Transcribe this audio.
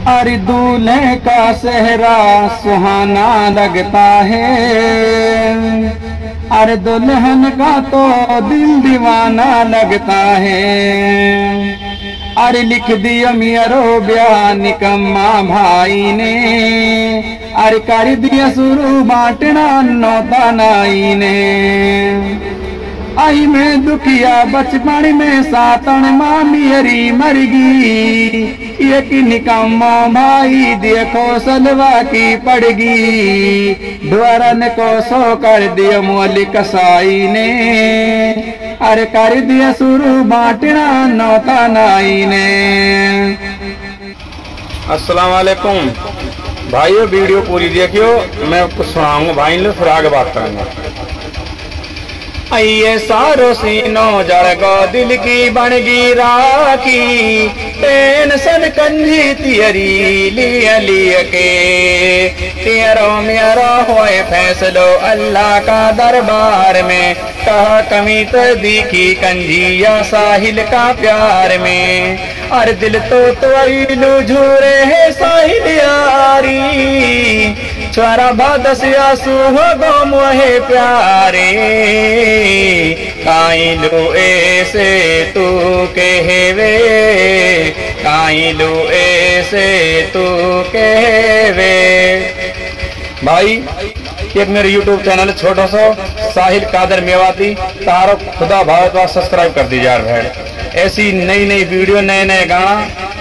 अरे दूल्हे का सेहरा सुहाना लगता है, अरे दुल्हन का तो दिल दीवाना लगता है। अरे लिख दिया मेरो ब्याह निकम्मा भाई ने, अरे कर दिया शुरू बांटना नौता नाई ने। आई मैं दुखिया बचपन में सातन माँ मेरी मरगी, एक निकम्मा भाई देखो सलवा की पड़गी। ढोरन को सो कर दिया मोल कसाई ने, अरे कर दिया शुरू बांटना नौता नाई ने। अस्सलाम वालेकुम भाइयों, वीडियो पूरी देखियो, मैं कुछ सुनाऊंगा भाई लोग, फिर आगे बात करेंगे। आइए सारो सीनो जड़गो दिल की बनगी राखी, टेंशन कंजी तियरी लिया लिया के। तेरो मेरा होए फैसलो अल्लाह का दरबार में, कहा कमी तो दिखी कंजिया साहिल का प्यार में। अरे दिल तो लू झूरे है साहिल यारी, छोरा भादसिया सुहो गो मोहे प्यारे। काइलू ऐसे तू कहवे, काइलू ऐसे तू कहवे। भाई एक मेरे YouTube चैनल है छोटा सा साहिल कादर मेवाती, तारो खुदा भारत सब्सक्राइब कर दीजिए यार। ऐसी नई नई वीडियो, नए नए गाना